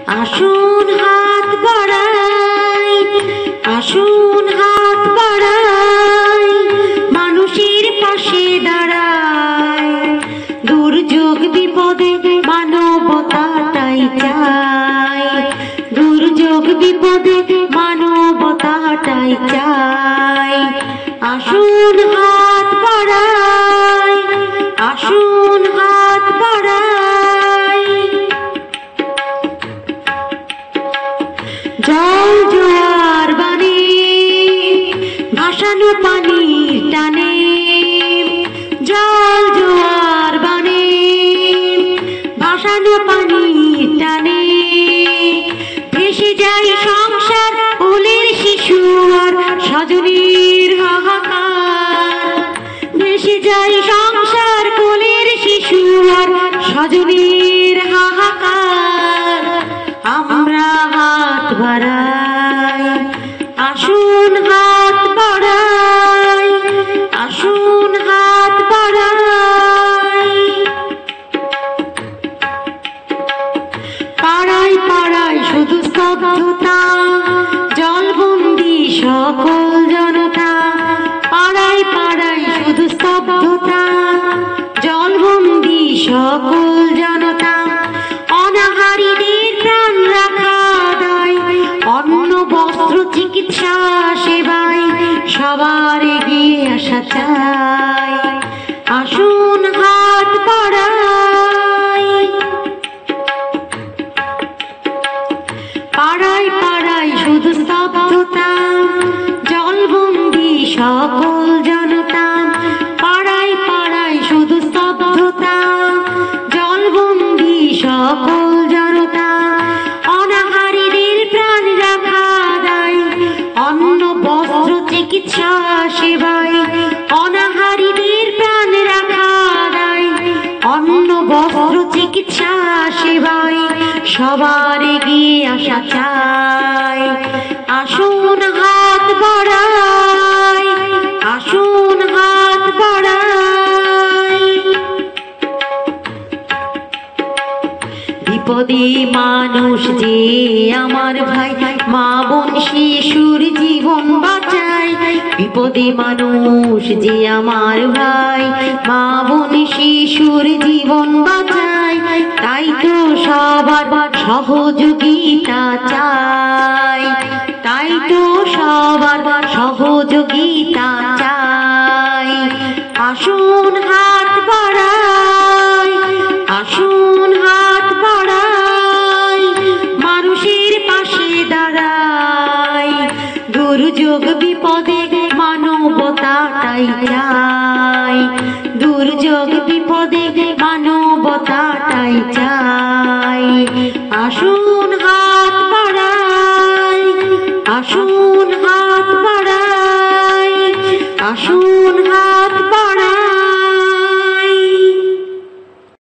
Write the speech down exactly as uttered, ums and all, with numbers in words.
আসুন হাত বাড়াই, আসুন হাত বাড়াই, মানুষের পাশে দাঁড়াই। দুর্যোগ বিপদে মানবতাটাই চাই, দুর্যোগ বিপদে মানবতাটাই চাই। আসুন হাত বাড়াই, আসুন হাত বাড়াই। জল জোয়ার বানে ভাসানো পানির টানে, জল জোয়ার বানে ভাসানো পানির টানে। ভেসে যায় সংসার, কোলের শিশু আর স্বজনের হাহাকার। ভেসে যায় সংসার, কোলের শিশু আর স্বজনের হাহাকার। আমরা হাত বাড়াই, আসুন হাত বাড়াই, আসুন হাত বাড়াই। পাড়ায় পাড়ায় শুধু স্তব্ধতা, জলবন্দি সকল জনতা। পাড়ায় পাড়ায় শুধু স্তব্ধতা, জলবন্দি সকল জনতা। অনাহারীদের প্রাণ রাখা দায়, অন্ন বস্ত্র চিকিৎসা সেবায় সবার এগিয়ে আসা চাই। আসুন হাত বাড়াই, পাড়ায় পাড়ায় শুধু স্তব্ধতা, জলবন্দি সকল জনতা। পাড়ায় পাড়ায় শুধু স্তব্ধতা, জলবন্দি সকল জনতা। অনাহারীদের প্রাণ রাখা দায়, অন্ন বস্ত্র চিকিৎসা সেবায় অনাহারীদের প্রাণ রাখা দায়, অন্ন বস্ত্র চিকিৎসা সেবায় সবার এগিয়ে আসা চাই। আসুন হাত বাড়াই, আসুন হাত বাড়াই। বিপদে মানুষ যে আমার ভাই, মা বোন শিশুর জীবন বাঁচায়। বিপদে মানুষ যে আমার ভাই, মা বোন শিশুর জীবন বাঁচায়। তাই তো সবার সহযোগিতা চাই, তাই তো সবার সহযোগিতা চাই। আসুন হাত বাড়াই, আসুন হাত বাড়াই, মানুষের পাশে দাঁড়াই। দুর্যোগ বিপদে মানবতাটাই চাই।